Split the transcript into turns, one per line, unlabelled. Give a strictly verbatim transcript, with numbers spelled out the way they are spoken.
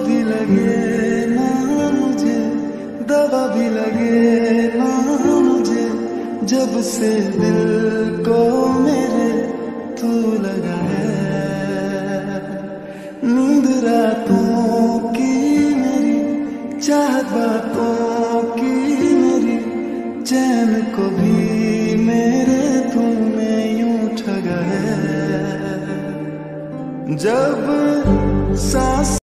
भी लगे ना मुझे, दवा भी लगे ना मुझे, जब से दिल को मेरे तू लगा है। नींद रातों की मेरी, चाहत बातों की मेरी, चैन को भी मेरे तूने यूं ठगा है। जब सांस